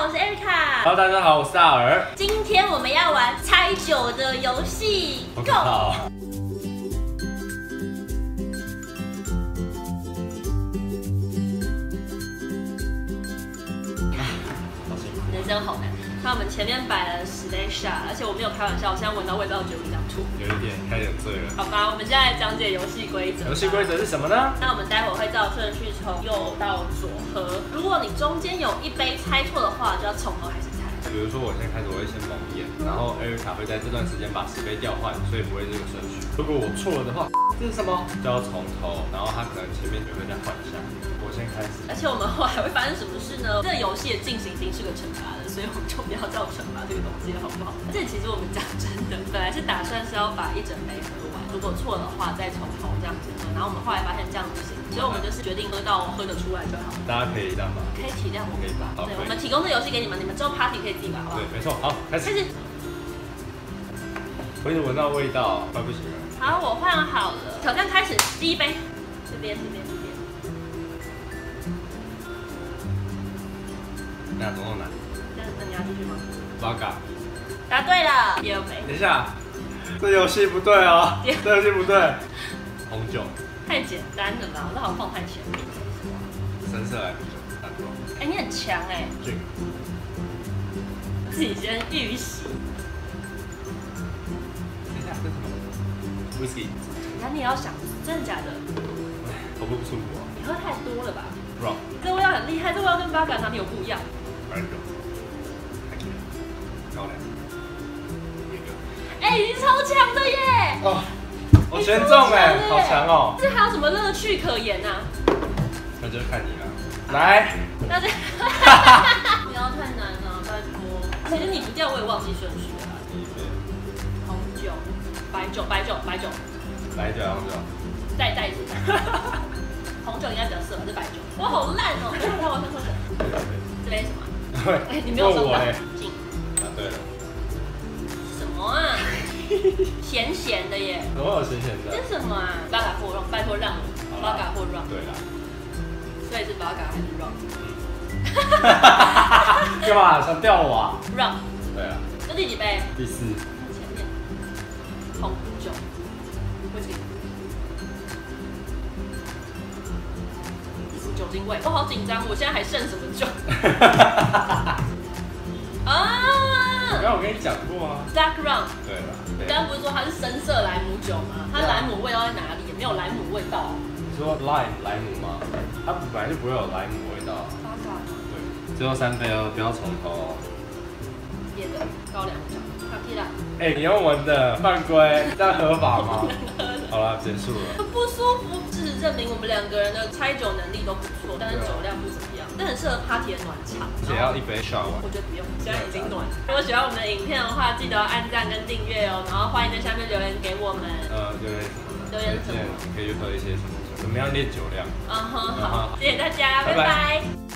我是 Erica。 Hello， 大家好，我是大尔。 今天我们要玩猜酒的游戏 ，Go！ 人生好难。看我们前面摆了10杯 shot， 而且我没有开玩笑，我现在闻到味道就有点想吐。 有一点开始醉了。 好吧，我们现在来讲解游戏规则。 游戏规则是什么呢？ 那我们待会会照顺序从右到左喝。如果你中间有一杯猜错的话，就要从头开始猜。 比如说我先开始，我会先蒙眼，然后 Erica 会在这段时间把10杯调换，所以不会这个顺序。如果我错了的话，这是什么？就要从头，然后他可能前面就会再换一下。我先开始。 而且我们后来会发生什么事呢？这个游戏的进行已经是个惩罚了，所以我们就不要照惩罚这个东西了，好不好？而且其实我们讲真的，本来是打算是要把一整杯喝完，如果错的话再从头这样子喝。然后我们后来发现这样不行，所以我们就是决定喝到喝得出来就好。 大家可以这样吗？ 可以体谅我们吧。 对， 我们提供这游戏给你们，你们之后 party 可以自己玩，好不好？ 对，没错。好，开始。我已经闻到味道，快不行了。 好，我换好了，挑战开始，第一杯，这边。 那总共哪？ 那你要继续吗？ 八嘎。 答对了，第二杯。 等一下，这游戏不对哦，这游戏不对。红酒。 太简单了吧，我这好像放太前面。 深色莱姆酒，大哥。 哎，你很强哎。 这个。 自己先预习。 等一下，这是什么 ？Whisky。 那你也要想，真的假的？ 口部不舒服啊。 你喝太多了吧 ？Rum。 这味道很厉害，这味道跟八嘎哪里有不一样？ 白酒。高粱。 哎，你超强的耶！ 哦，我全中哎，好强哦！ 这还有什么乐趣可言啊？ 那就看你了。来。 那这不要太难了，拜托。其实你不掉我也忘记顺序了。红酒、白酒。白酒，红酒。再一次。红酒应该比较适合，是白酒。我好烂哦！我先喝水。这杯什么？哎，你没有说到。进。 答对了。 什么啊？咸咸的耶。 怎么有咸咸的？ 这是什么啊？八嘎或 rum， 拜托让我。八嘎或 rum。对啦。所以是八嘎还是 rum？ 干嘛想吊我啊 ？rum。 对啊。 这第几杯？ 第4。 前面。红酒。whisky。酒精味，我好紧张，我现在还剩什么酒？啊！ 刚我跟你讲过啊 ，Dark Rum。对了， 刚刚不是说它是深色莱姆酒吗？它莱姆味道在哪里？没有莱姆味道。 你说莱姆吗？它本来就不会有莱姆味道。对，最后3杯哦，不要从头。 别的高粱酒，好踢啦。 哎，你用闻的犯规，这样合法吗？好了，结束了。 很不舒服，事实证明我们2个人的猜酒能力都不错，但是酒量不怎么样。这很适合 party 的暖场。 只要1杯 shot 完。 我觉得不用，现在已经暖。如果喜欢我们的影片的话，记得要按赞跟订阅哦，然后欢迎在下面留言给我们。留言什么？ 可以喝一些什么？怎么样练酒量？ 好，谢谢大家，拜拜。